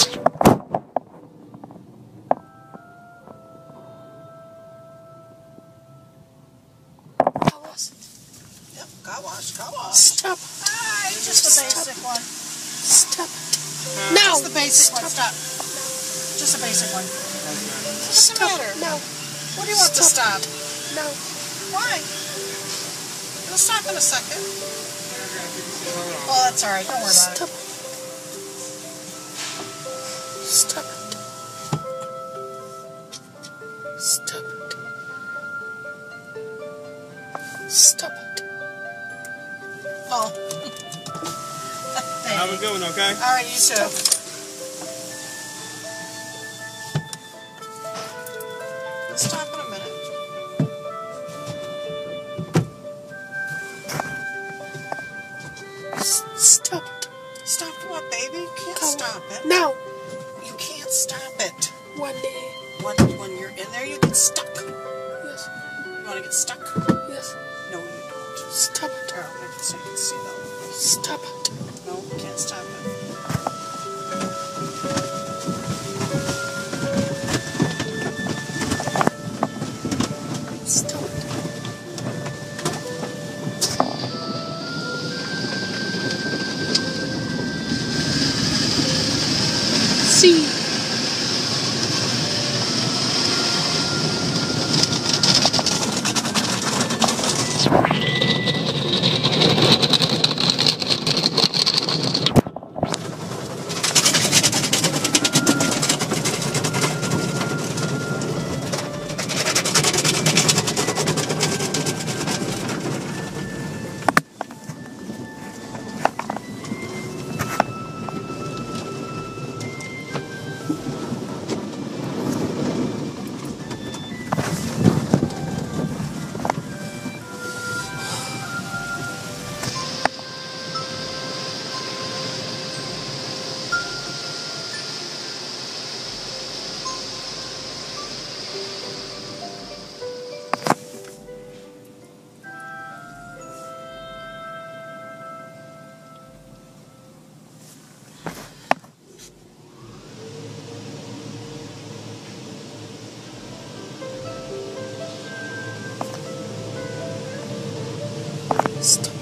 Yep, car wash, car wash. Stop. Hi, just the basic one. Stop it. No. Just the basic one. Stop. Just the basic one. What's the matter? No. What do you want to stop? No. Why? It'll stop in a second. Well, that's alright. Don't worry about Stop. it. Stop it. Stop it. Stop it. Oh. Have a good one, okay? Alright, you too. Stop in a minute. Stop it. Stop what, baby? You can't stop it. No. You can't stop it. One day. When you're in there, you get stuck. Yes. You want to get stuck? Yes. No, you don't. Stop it. Here, I'll make it so you can see though. Stop it. No, you can't stop it. Stop it. See. Stop.